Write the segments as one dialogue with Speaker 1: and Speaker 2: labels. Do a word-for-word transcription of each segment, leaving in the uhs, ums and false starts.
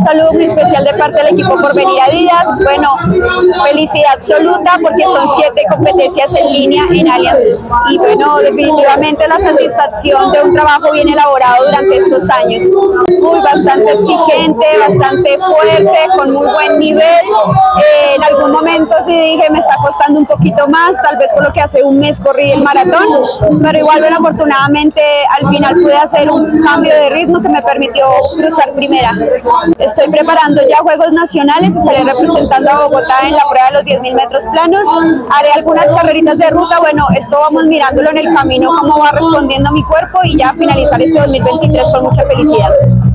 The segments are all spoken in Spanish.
Speaker 1: saludo muy especial de parte del equipo Porvenir Adidas. Bueno, felicidad absoluta porque son siete competencias en línea en Allianz y bueno, definitivamente la satisfacción de un trabajo bien elaborado durante estos años. Muy bastante exigente, bastante fuerte, con muy buen nivel. Eh, en algún momento sí dije me está costando un poquito más, tal vez por lo que hace un mes corrí el maratón, pero igual bueno, afortunadamente al final pude hacer un cambio de ritmo que me permitió cruzar primera. Estoy preparando ya Juegos Nacionales, estaré representando a Bogotá en la prueba de los diez mil metros planos, haré algunas carreritas de ruta, bueno, esto vamos mirándolo en el camino, cómo va respondiendo mi cuerpo y ya finalizar este dos mil veintitrés con mucha felicidad.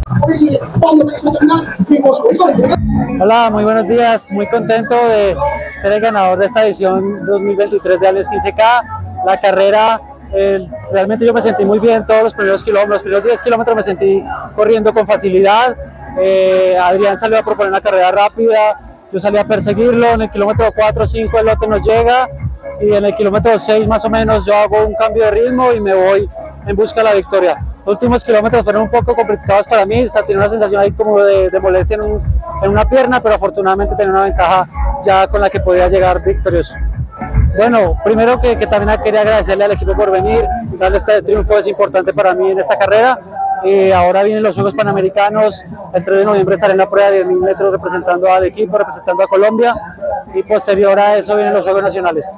Speaker 2: Hola, muy buenos días, muy contento de ser el ganador de esta edición dos mil veintitrés de Allianz quince K. La carrera, eh, realmente yo me sentí muy bien todos los primeros kilómetros, los primeros diez kilómetros me sentí corriendo con facilidad. eh, Adrián salió a proponer una carrera rápida, yo salí a perseguirlo, en el kilómetro cuatro o cinco el lote nos llega y en el kilómetro seis más o menos yo hago un cambio de ritmo y me voy en busca de la victoria. Los últimos kilómetros fueron un poco complicados para mí, o sea, tenía una sensación ahí como de, de molestia en, un, en una pierna, pero afortunadamente tenía una ventaja ya con la que podía llegar victorioso. Bueno, primero que, que también quería agradecerle al equipo por venir, darle este triunfo es importante para mí en esta carrera. Eh, ahora vienen los Juegos Panamericanos, el tres de noviembre estaré en la prueba de diez mil metros representando al equipo, representando a Colombia y posterior a eso vienen los Juegos Nacionales.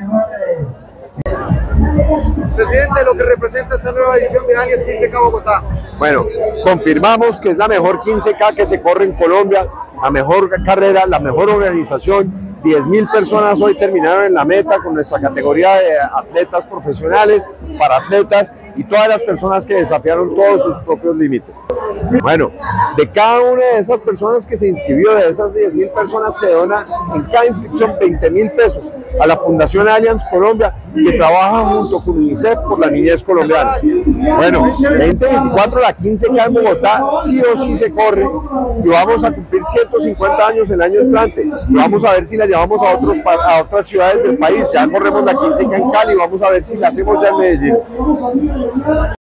Speaker 3: Presidente, lo que representa esta nueva edición de Allianz quince K Bogotá.
Speaker 4: Bueno, confirmamos que es la mejor quince K que se corre en Colombia, la mejor carrera, la mejor organización. diez mil personas hoy terminaron en la meta con nuestra categoría de atletas profesionales, para atletas y todas las personas que desafiaron todos sus propios límites. Bueno, de cada una de esas personas que se inscribió, de esas diez mil personas, se dona en cada inscripción veinte mil pesos a la Fundación Allianz Colombia, que trabaja junto con UNICEF por la niñez colombiana. Bueno, veinte veinticuatro la quince K en Bogotá sí o sí se corre y vamos a cumplir ciento cincuenta años el año entrante y vamos a ver si la llevamos a, otros, a otras ciudades del país. Ya corremos la quince K en Cali, vamos a ver si la hacemos ya en Medellín.